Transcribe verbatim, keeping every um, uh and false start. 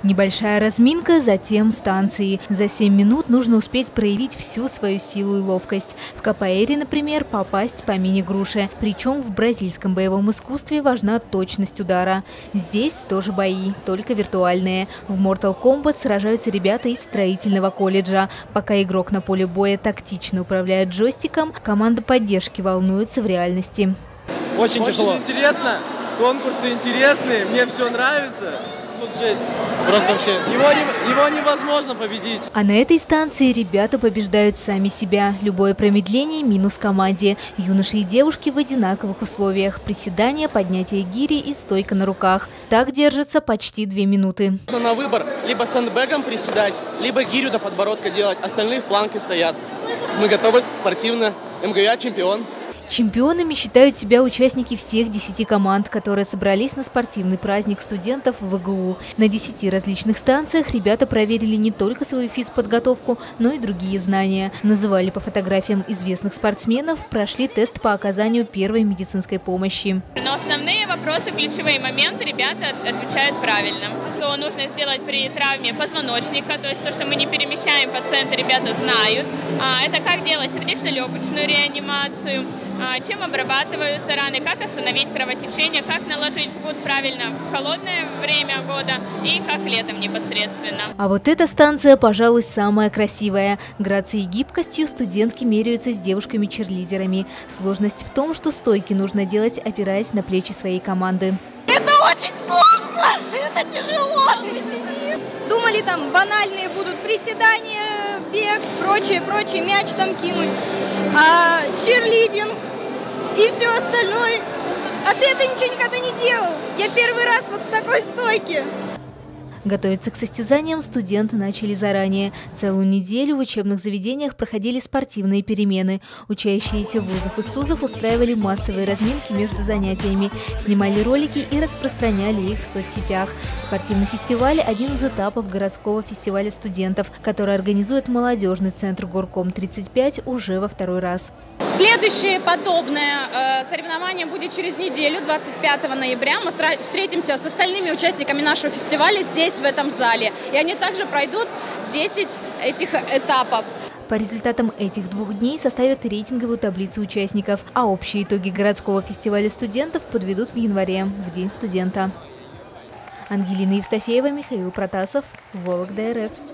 Небольшая разминка, затем станции. За семь минут нужно успеть проявить всю свою силу и ловкость. В капоэйре, например, попасть по мини-груше. Причем в бразильском боевом искусстве важна точность удара. Здесь тоже бои, только виртуальные. В Mortal Kombat сражаются ребята из строительного колледжа. Пока игрок на поле боя тактично управляет джойстиком, команда поддержки волнуется в реальности. Очень тяжело. Очень интересно, конкурсы интересные, мне все нравится. Тут жесть. Просто вообще его, не, его невозможно победить. А на этой станции ребята побеждают сами себя. Любое промедление – минус команде. Юноши и девушки в одинаковых условиях. Приседания, поднятие гири и стойка на руках. Так держатся почти две минуты. На выбор либо сэндбэгом приседать, либо гирю до подбородка делать. Остальные в планке стоят. Мы готовы спортивно. эм гэ а чемпион. Чемпионами считают себя участники всех десяти команд, которые собрались на спортивный праздник студентов в вэ гэ у. На десяти различных станциях ребята проверили не только свою физподготовку, но и другие знания. Называли по фотографиям известных спортсменов, прошли тест по оказанию первой медицинской помощи. Но основные вопросы, ключевые моменты ребята отвечают правильно. Что нужно сделать при травме позвоночника, то есть то, что мы не перемещаем пациента, ребята знают. Это как делать сердечно-легочную реанимацию, чем обрабатываются раны, как остановить кровотечение, как наложить жгут правильно в холодное время года и как летом непосредственно. А вот эта станция, пожалуй, самая красивая. Грацией и гибкостью студентки меряются с девушками-черлидерами. Сложность в том, что стойки нужно делать, опираясь на плечи своей команды. Это очень сложно, это тяжело. Думали, там банальные будут приседания, бег, прочее, прочее, мяч там кинуть, а черлидинг и все остальное. А ты это ничего никогда не делал. Я первый раз вот в такой стойке. Готовиться к состязаниям студенты начали заранее. Целую неделю в учебных заведениях проходили спортивные перемены. Учащиеся вузов и СУЗов устраивали массовые разминки между занятиями, снимали ролики и распространяли их в соцсетях. Спортивный фестиваль – один из этапов городского фестиваля студентов, который организует молодежный центр Горком тридцать пять уже во второй раз. Следующее подобное э, соревнование будет через неделю, двадцать пятого ноября. Мы встретимся с остальными участниками нашего фестиваля здесь, в этом зале. И они также пройдут десять этих этапов. По результатам этих двух дней составят рейтинговую таблицу участников, а общие итоги городского фестиваля студентов подведут в январе, в День студента. Ангелина Евстафеева, Михаил Протасов, Вологда эр эф.